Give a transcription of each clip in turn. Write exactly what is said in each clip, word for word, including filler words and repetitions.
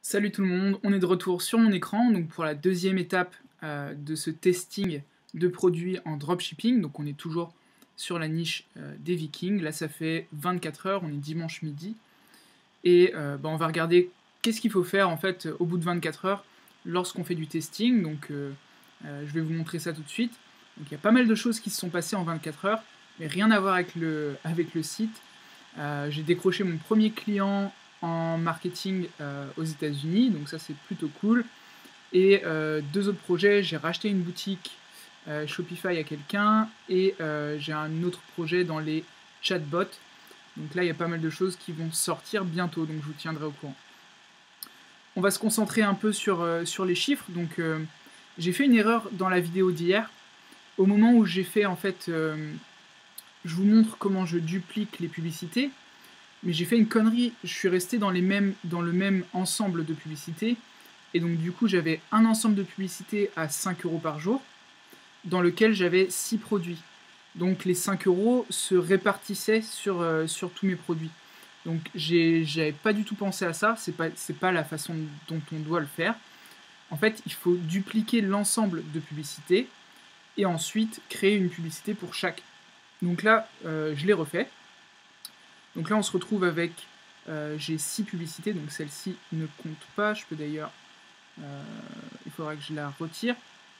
Salut tout le monde, on est de retour sur mon écran donc pour la deuxième étape euh, de ce testing de produits en dropshipping. Donc on est toujours sur la niche euh, des Vikings. Là ça fait vingt-quatre heures, on est dimanche midi. Et euh, bah, on va regarder qu'est-ce qu'il faut faire en fait au bout de vingt-quatre heures lorsqu'on fait du testing. Donc euh, euh, je vais vous montrer ça tout de suite. Donc il y a pas mal de choses qui se sont passées en vingt-quatre heures, mais rien à voir avec le, avec le site. Euh, j'ai décroché mon premier client en marketing euh, aux États-Unis, donc ça c'est plutôt cool. Et euh, deux autres projets, j'ai racheté une boutique euh, Shopify à quelqu'un, et euh, j'ai un autre projet dans les chatbots. Donc là il y a pas mal de choses qui vont sortir bientôt, donc je vous tiendrai au courant. On va se concentrer un peu sur, euh, sur les chiffres. Donc euh, j'ai fait une erreur dans la vidéo d'hier. Au moment où j'ai fait en fait, euh, je vous montre comment je duplique les publicités. Mais j'ai fait une connerie, je suis resté dans, les mêmes, dans le même ensemble de publicités, et donc du coup j'avais un ensemble de publicités à cinq euros par jour, dans lequel j'avais six produits. Donc les cinq euros se répartissaient sur, euh, sur tous mes produits. Donc j'avais pas du tout pensé à ça, c'est pas, c'est pas la façon dont on doit le faire. En fait, il faut dupliquer l'ensemble de publicités, et ensuite créer une publicité pour chaque. Donc là, euh, je l'ai refait. Donc là on se retrouve avec, euh, j'ai six publicités, donc celle-ci ne compte pas, je peux d'ailleurs, euh, il faudra que je la retire.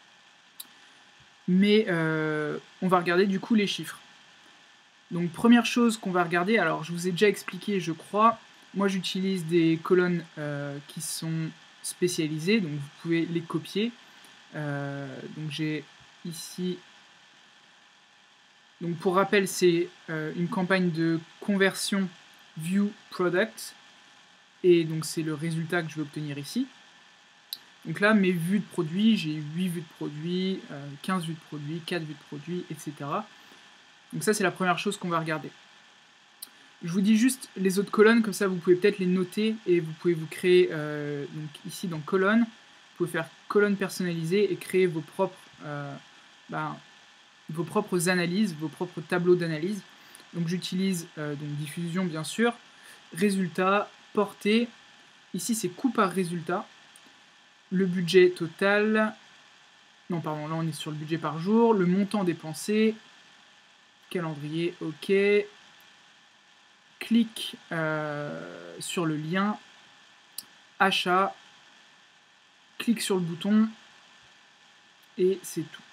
Mais euh, on va regarder du coup les chiffres. Donc première chose qu'on va regarder, alors je vous ai déjà expliqué je crois, moi j'utilise des colonnes euh, qui sont spécialisées, donc vous pouvez les copier. Euh, donc j'ai ici... Donc pour rappel, c'est euh, une campagne de conversion View Product, et donc c'est le résultat que je vais obtenir ici. Donc là, mes vues de produits, j'ai huit vues de produits, euh, quinze vues de produits, quatre vues de produits, et cetera. Donc ça, c'est la première chose qu'on va regarder. Je vous dis juste les autres colonnes, comme ça vous pouvez peut-être les noter, et vous pouvez vous créer, euh, donc ici dans colonne, vous pouvez faire colonne personnalisée et créer vos propres... Euh, ben, vos propres analyses, vos propres tableaux d'analyse. Donc j'utilise euh, donc diffusion bien sûr, résultat, portée, ici c'est coût par résultat, le budget total, non pardon, là on est sur le budget par jour, le montant dépensé, calendrier, ok, clic euh, sur le lien, achat, clic sur le bouton, et c'est tout.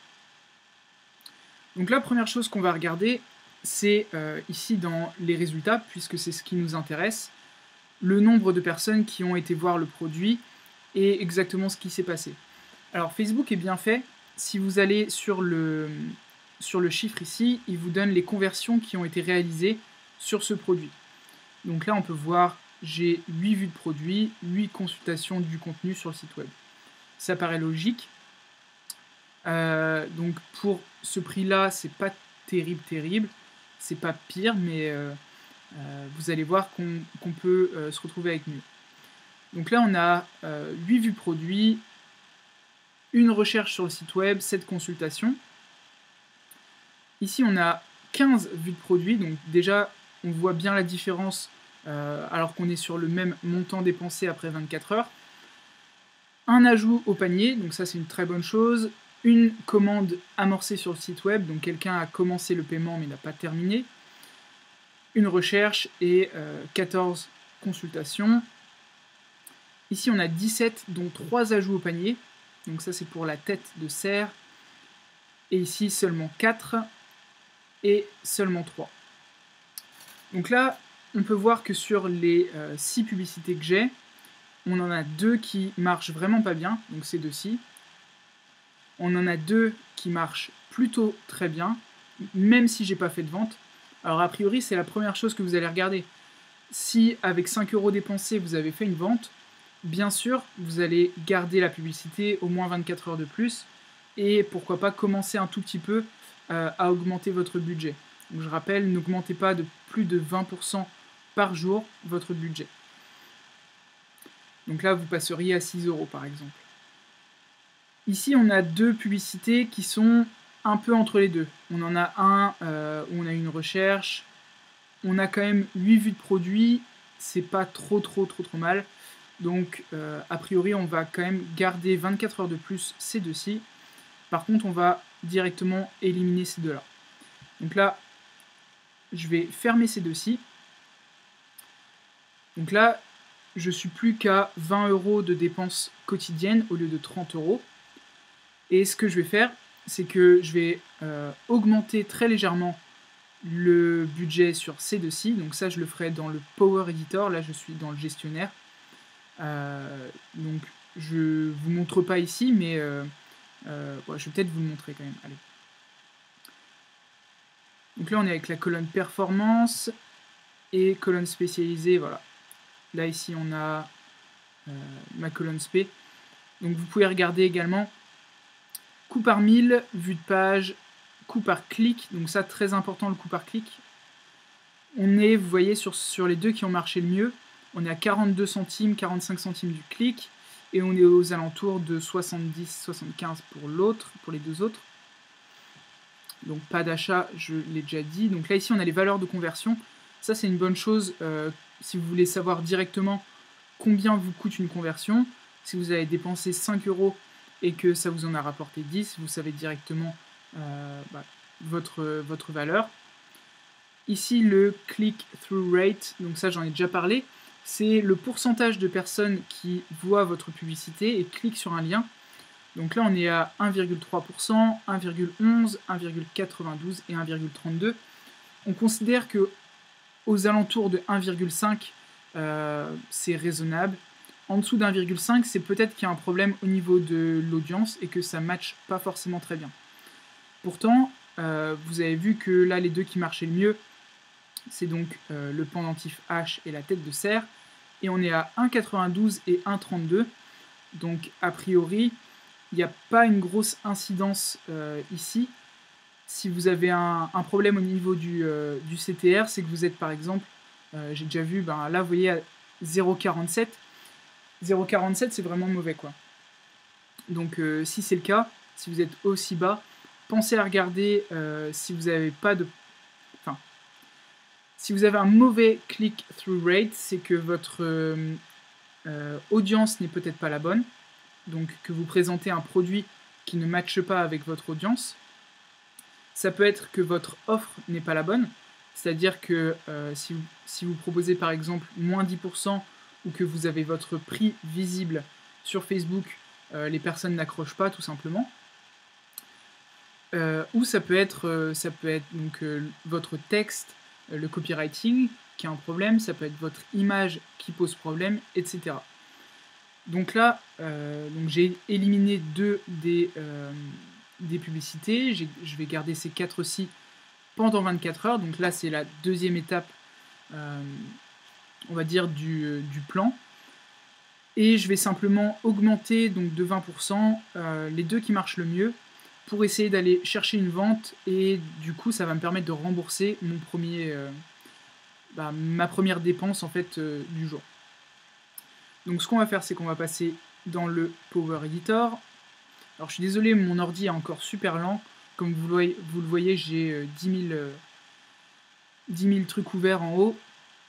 Donc la première chose qu'on va regarder, c'est euh, ici dans les résultats, puisque c'est ce qui nous intéresse, le nombre de personnes qui ont été voir le produit et exactement ce qui s'est passé. Alors Facebook est bien fait, si vous allez sur le, sur le chiffre ici, il vous donne les conversions qui ont été réalisées sur ce produit. Donc là on peut voir, j'ai huit vues de produit, huit consultations du contenu sur le site web. Ça paraît logique. Euh, donc pour ce prix-là, c'est pas terrible, terrible, c'est pas pire, mais euh, euh, vous allez voir qu'on qu'on peut euh, se retrouver avec mieux. Donc là, on a euh, huit vues produits, une recherche sur le site web, sept consultations. Ici, on a quinze vues de produits, donc déjà, on voit bien la différence euh, alors qu'on est sur le même montant dépensé après vingt-quatre heures. Un ajout au panier, donc ça c'est une très bonne chose. Une commande amorcée sur le site web, donc quelqu'un a commencé le paiement mais n'a pas terminé. Une recherche et euh, quatorze consultations. Ici on a dix-sept, dont trois ajouts au panier, donc ça c'est pour la tête de cerf. Et ici seulement quatre et seulement trois. Donc là on peut voir que sur les euh, six publicités que j'ai, on en a deux qui marchent vraiment pas bien, donc ces deux-ci. On en a deux qui marchent plutôt très bien, même si j'ai pas fait de vente. Alors a priori, c'est la première chose que vous allez regarder. Si avec cinq euros dépensés, vous avez fait une vente, bien sûr, vous allez garder la publicité au moins vingt-quatre heures de plus, et pourquoi pas commencer un tout petit peu euh, à augmenter votre budget. Donc je rappelle, n'augmentez pas de plus de vingt pour cent par jour votre budget. Donc là, vous passeriez à six euros par exemple. Ici, on a deux publicités qui sont un peu entre les deux. On en a un euh, où on a une recherche. On a quand même huit vues de produits. C'est pas trop trop trop trop mal. Donc, euh, a priori, on va quand même garder vingt-quatre heures de plus ces deux-ci. Par contre, on va directement éliminer ces deux-là. Donc là, je vais fermer ces deux-ci. Donc là, je suis plus qu'à vingt euros de dépenses quotidiennes au lieu de trente euros. Et ce que je vais faire, c'est que je vais euh, augmenter très légèrement le budget sur ces deux-ci. Donc ça, je le ferai dans le Power Editor. Là, je suis dans le gestionnaire. Euh, donc, je vous montre pas ici, mais euh, euh, ouais, je vais peut-être vous le montrer quand même. Allez. Donc là, on est avec la colonne performance et colonne spécialisée. Voilà. Là, ici, on a euh, ma colonne spé. Donc, vous pouvez regarder également coût par mille, vue de page, coût par clic. Donc ça, très important, le coût par clic. On est, vous voyez, sur, sur les deux qui ont marché le mieux, on est à quarante-deux centimes, quarante-cinq centimes du clic, et on est aux alentours de soixante-dix soixante-quinze pour l'autre, pour les deux autres. Donc pas d'achat, je l'ai déjà dit. Donc là, ici, on a les valeurs de conversion. Ça, c'est une bonne chose euh, si vous voulez savoir directement combien vous coûte une conversion. Si vous avez dépensé cinq euros et que ça vous en a rapporté dix, vous savez directement euh, bah, votre, votre valeur. Ici, le click-through rate, donc ça j'en ai déjà parlé, c'est le pourcentage de personnes qui voient votre publicité et cliquent sur un lien. Donc là, on est à un virgule trois pour cent, un virgule onze, un virgule quatre-vingt-douze et un virgule trente-deux. On considère que aux alentours de un virgule cinq, euh, c'est raisonnable. En dessous d'un virgule cinq, c'est peut-être qu'il y a un problème au niveau de l'audience et que ça ne matche pas forcément très bien. Pourtant, euh, vous avez vu que là, les deux qui marchaient le mieux, c'est donc euh, le pendentif H et la tête de cerf. Et on est à un virgule quatre-vingt-douze et un virgule trente-deux. Donc, a priori, il n'y a pas une grosse incidence euh, ici. Si vous avez un, un problème au niveau du, euh, du C T R, c'est que vous êtes par exemple, euh, j'ai déjà vu, ben, là vous voyez à zéro virgule quarante-sept. zéro virgule quarante-sept, c'est vraiment mauvais, quoi. Donc euh, si c'est le cas, si vous êtes aussi bas, pensez à regarder euh, si vous n'avez pas de... Enfin, si vous avez un mauvais click-through rate, c'est que votre euh, euh, audience n'est peut-être pas la bonne, donc que vous présentez un produit qui ne matche pas avec votre audience. Ça peut être que votre offre n'est pas la bonne, c'est-à-dire que euh, si, vous, si vous proposez par exemple moins dix pour cent ou que vous avez votre prix visible sur Facebook, euh, les personnes n'accrochent pas tout simplement. Euh, ou ça peut être, euh, ça peut être donc, euh, votre texte, euh, le copywriting qui a un problème, ça peut être votre image qui pose problème, et cetera. Donc là, euh, donc j'ai éliminé deux des, euh, des publicités, je vais garder ces quatre-ci pendant vingt-quatre heures, donc là c'est la deuxième étape, euh, on va dire, du, euh, du plan. Et je vais simplement augmenter donc, de vingt pour cent euh, les deux qui marchent le mieux pour essayer d'aller chercher une vente, et du coup ça va me permettre de rembourser mon premier, euh, bah, ma première dépense en fait euh, du jour. Donc ce qu'on va faire, c'est qu'on va passer dans le Power Editor. Alors je suis désolé, mon ordi est encore super lent. Comme vous le voyez, vous le voyez, j'ai euh, dix mille, euh, dix mille trucs ouverts en haut.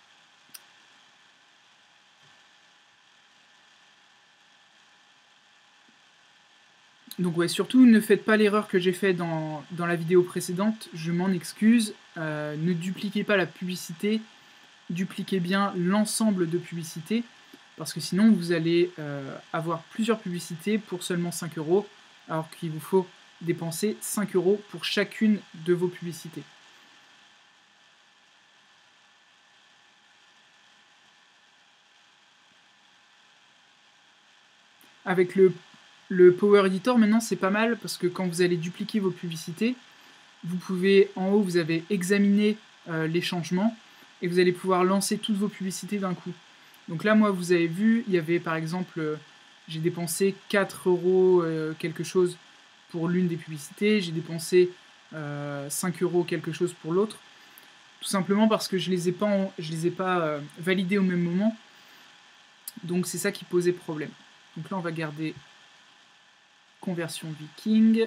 Donc ouais, surtout ne faites pas l'erreur que j'ai fait dans, dans la vidéo précédente, je m'en excuse. Euh, ne dupliquez pas la publicité, dupliquez bien l'ensemble de publicités, parce que sinon vous allez euh, avoir plusieurs publicités pour seulement cinq euros, alors qu'il vous faut dépenser cinq euros pour chacune de vos publicités. Avec le, le Power Editor, maintenant, c'est pas mal, parce que quand vous allez dupliquer vos publicités, vous pouvez, en haut, vous avez examiné euh, les changements, et vous allez pouvoir lancer toutes vos publicités d'un coup. Donc là, moi, vous avez vu, il y avait par exemple, euh, j'ai dépensé quatre euros euh, quelque chose pour l'une des publicités, j'ai dépensé euh, cinq euros quelque chose pour l'autre, tout simplement parce que je les ai pas, en, je les ai pas euh, validés au même moment, donc c'est ça qui posait problème. Donc là, on va garder conversion viking.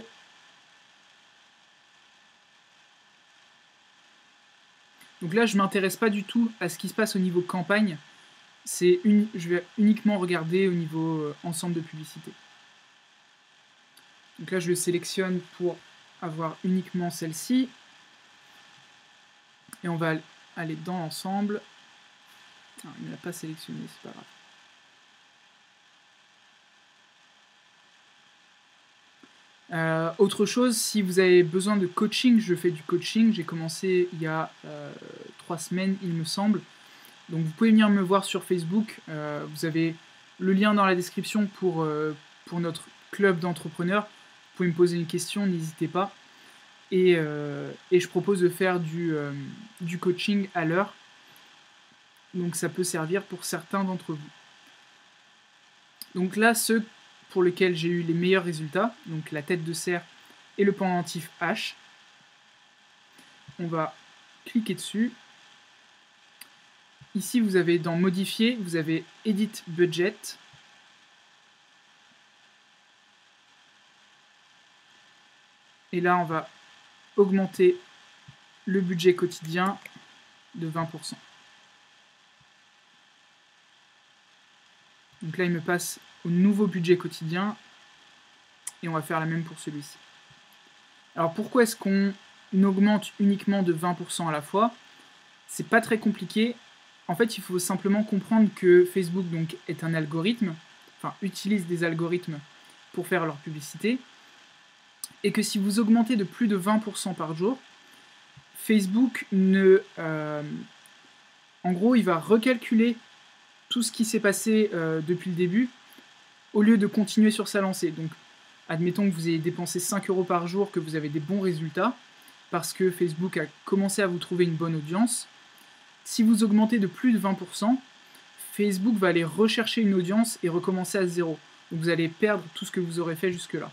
Donc là, je ne m'intéresse pas du tout à ce qui se passe au niveau campagne. c'est uni je vais uniquement regarder au niveau euh, ensemble de publicité. Donc là, je le sélectionne pour avoir uniquement celle-ci. Et on va aller dans l'ensemble. Ah, il ne l'a pas sélectionné, c'est pas grave. Euh, autre chose, si vous avez besoin de coaching, je fais du coaching. J'ai commencé il y a euh, trois semaines, il me semble. Donc vous pouvez venir me voir sur Facebook. Euh, vous avez le lien dans la description pour, euh, pour notre club d'entrepreneurs. Vous pouvez me poser une question, n'hésitez pas. Et, euh, et je propose de faire du, euh, du coaching à l'heure. Donc ça peut servir pour certains d'entre vous. Donc là, ceux pour lesquels j'ai eu les meilleurs résultats, donc la tête de cerf et le pendentif H, on va cliquer dessus. Ici, vous avez dans modifier, vous avez Edit Budget. Et là, on va augmenter le budget quotidien de vingt pour cent. Donc là, il me passe au nouveau budget quotidien. Et on va faire la même pour celui-ci. Alors pourquoi est-ce qu'on augmente uniquement de vingt pour cent à la fois? C'est pas très compliqué. En fait, il faut simplement comprendre que Facebook donc, est un algorithme, enfin utilise des algorithmes pour faire leur publicité, et que si vous augmentez de plus de vingt pour cent par jour, Facebook ne... Euh, en gros, il va recalculer tout ce qui s'est passé euh, depuis le début, au lieu de continuer sur sa lancée. Donc, admettons que vous ayez dépensé cinq euros par jour, que vous avez des bons résultats, parce que Facebook a commencé à vous trouver une bonne audience. Si vous augmentez de plus de vingt pour cent, Facebook va aller rechercher une audience et recommencer à zéro. Donc vous allez perdre tout ce que vous aurez fait jusque-là.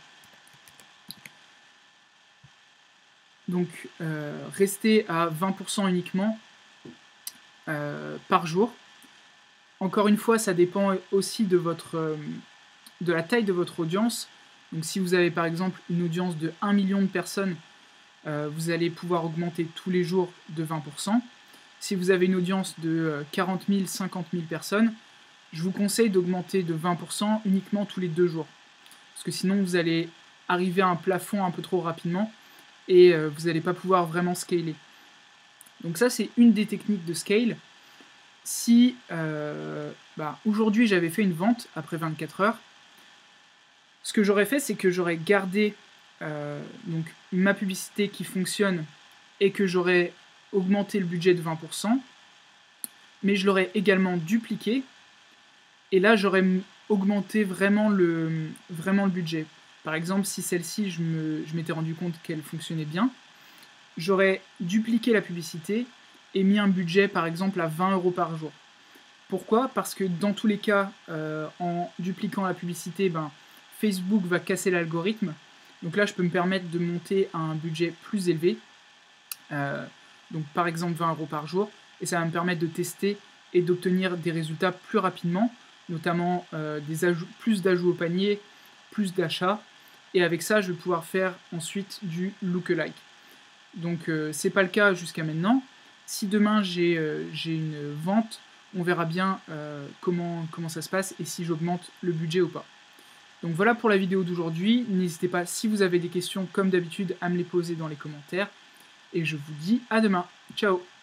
Donc euh, restez à vingt pour cent uniquement euh, par jour. Encore une fois, ça dépend aussi de, votre, euh, de la taille de votre audience. Donc si vous avez par exemple une audience de un million de personnes, euh, vous allez pouvoir augmenter tous les jours de vingt pour cent. Si vous avez une audience de quarante mille, cinquante mille personnes, je vous conseille d'augmenter de vingt pour cent uniquement tous les deux jours. Parce que sinon, vous allez arriver à un plafond un peu trop rapidement et euh, vous n'allez pas pouvoir vraiment scaler. Donc ça, c'est une des techniques de scale. Si euh, bah, aujourd'hui, j'avais fait une vente après vingt-quatre heures, ce que j'aurais fait, c'est que j'aurais gardé euh, donc, ma publicité qui fonctionne et que j'aurais augmenté le budget de vingt pour cent, mais je l'aurais également dupliqué, et là j'aurais augmenté vraiment le, vraiment le budget. Par exemple, si celle-ci, je, me, je m'étais rendu compte qu'elle fonctionnait bien, j'aurais dupliqué la publicité et mis un budget par exemple à vingt euros par jour. Pourquoi? Parce que dans tous les cas, euh, en dupliquant la publicité, ben, Facebook va casser l'algorithme. Donc là, je peux me permettre de monter à un budget plus élevé. Euh, donc par exemple vingt euros par jour, et ça va me permettre de tester et d'obtenir des résultats plus rapidement, notamment euh, des ajouts, plus d'ajouts au panier, plus d'achats, et avec ça je vais pouvoir faire ensuite du lookalike. Donc euh, c'est pas le cas jusqu'à maintenant. Si demain j'ai euh, j'ai une vente, on verra bien euh, comment, comment ça se passe et si j'augmente le budget ou pas. Donc voilà pour la vidéo d'aujourd'hui. N'hésitez pas, si vous avez des questions comme d'habitude, à me les poser dans les commentaires. Et je vous dis à demain. Ciao!